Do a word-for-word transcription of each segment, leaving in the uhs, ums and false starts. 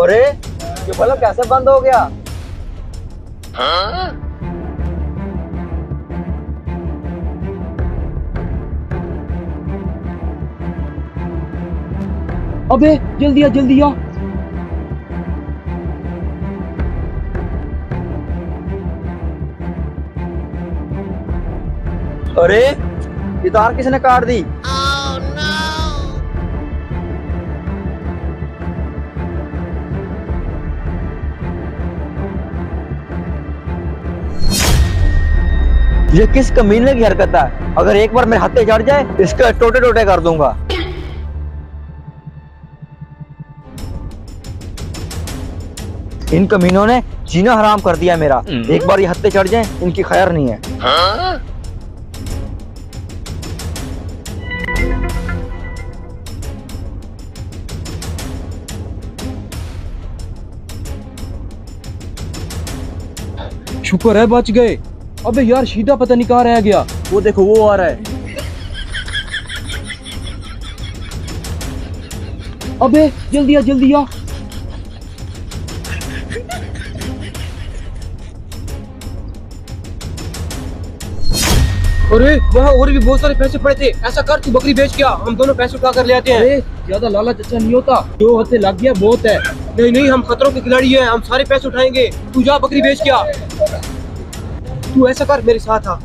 अरे ये बल्ब कैसे बंद हो गया? हाँ? अबे जल्दी आ जल्दी आ। अरे ये तार किसने काट दी? oh, no. ये किस कमीने की हरकत है? अगर एक बार मेरे हाथे चढ़ जाए इसके टोटे टोटे कर दूंगा। इन कमीनों ने जीना हराम कर दिया मेरा। एक बार ये हत्ते चढ़ जाएं इनकी खैर नहीं है। हाँ? शुक्र है बच गए। अबे यार शीदा पता नहीं कहाँ रह गया। वो देखो वो आ रहा है। अबे जल्दी आ जल्दी आ। अरे वहाँ और भी बहुत सारे पैसे पड़े थे। ऐसा कर तू बकरी बेच क्या, हम दोनों पैसे उठा कर ले आते हैं। अरे ज्यादा लालच अच्छा नहीं होता। दो हफ्ते लग गया बहुत है। नहीं नहीं हम खतरों के खिलाड़ी हैं, हम सारे पैसे उठाएंगे। तू जा बकरी बेच क्या। तू ऐसा कर मेरे साथ आ।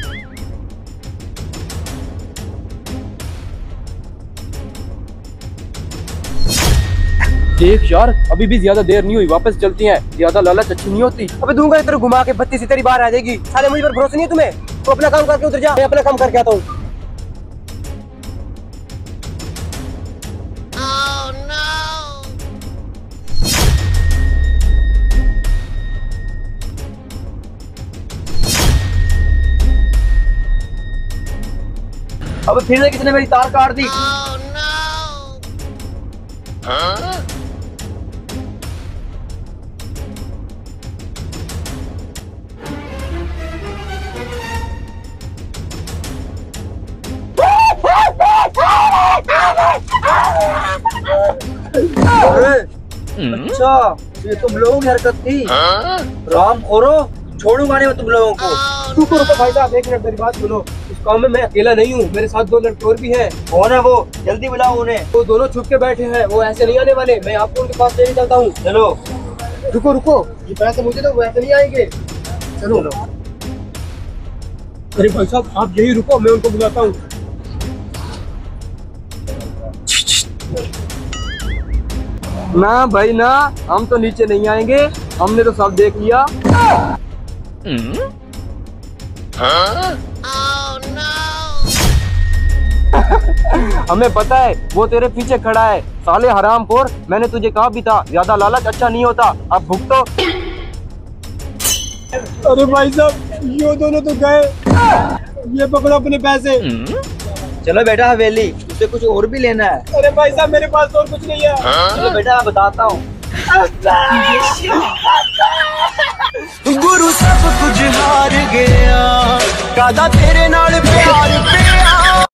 देख यार अभी भी ज्यादा देर नहीं हुई, वापस चलती हैं। ज्यादा लालच अच्छी नहीं होती। अबे दूंगा इधर घुमा के बत्ती से तेरी बाहर आ जाएगी। साले मुझे पर भरोसा नहीं है तुम्हें? तो अपना काम करके उधर जा, मैं अपना काम करके आता हूँ। अब फिर से किसने मेरी तार काट दी? oh, no. हाँ? अरे अच्छा ये तुम लोगों की हरकत थी। हाँ? राम खोरो छोड़ूंगा नहीं मैं तुम लोगों को। oh, तू रुको भाई साहब, एक मिनट मेरी बात सुनो। इस काम में मैं अकेला नहीं हूँ, मेरे साथ दो लड़के और भी हैं। कौन है वो? जल्दी बुलाओ उन्हें। वो दोनों छुप के बैठे हैं, वो ऐसे नहीं आने वाले। मैं आपको उनके पास लेने चलता हूँ। चलो। रुको रुको, ये पैसे मुझे तो वैसे नहीं आएंगे। चलो। अरे भाई साहब आप यही रुको, मैं उनको बुलाता हूँ। ना भाई ना, हम तो नीचे नहीं आएंगे, हमने तो सब देख लिया। हाँ? oh, no. हमें पता है वो तेरे पीछे खड़ा है। साले हरामखोर, मैंने तुझे कहा भी था ज्यादा लालच अच्छा नहीं होता। अब भुगतो। अरे भाई साहब ये दोनों तो गए। ये पकड़ो अपने पैसे। चलो बेटा हवेली, तुझे कुछ और भी लेना है? अरे भाई साहब मेरे पास तो और कुछ नहीं है। हाँ? चलो बेटा मैं बताता हूँ। गुरु सब कुछ हार गया, कादा तेरे नाल प्यार पे।